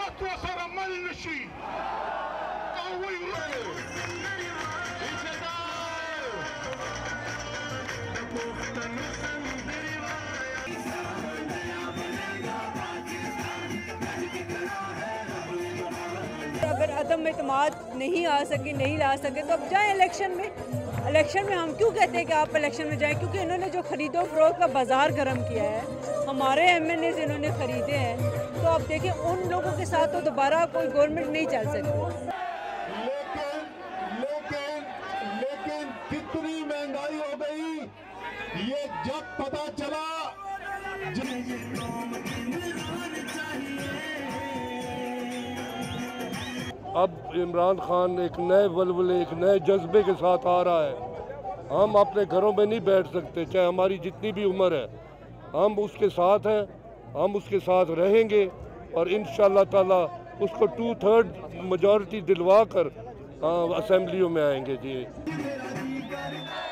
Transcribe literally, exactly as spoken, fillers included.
وصار ما لنا شيء قوي अगर अदम एतमाद नहीं आ सके नहीं ला सके तो अब जाएं इलेक्शन में। इलेक्शन में हम क्यों कहते हैं कि आप इलेक्शन में जाएं? क्योंकि इन्होंने जो खरीदो फरोख्त का बाजार गर्म किया है, हमारे एम एन एज इन्होंने खरीदे हैं, तो आप देखें उन लोगों के साथ तो दोबारा कोई गवर्नमेंट नहीं चल सकती। लेकिन लेकिन लेकिन कितनी महंगाई हो गई ये जब पता चला। अब इमरान खान एक नए वल्वले एक नए जज्बे के साथ आ रहा है। हम अपने घरों में नहीं बैठ सकते, चाहे हमारी जितनी भी उम्र है, हम उसके साथ हैं, हम उसके साथ रहेंगे और इंशाअल्लाह ताला उसको टू थर्ड मेजॉरिटी दिलवा कर असेंबलियों में आएंगे जी।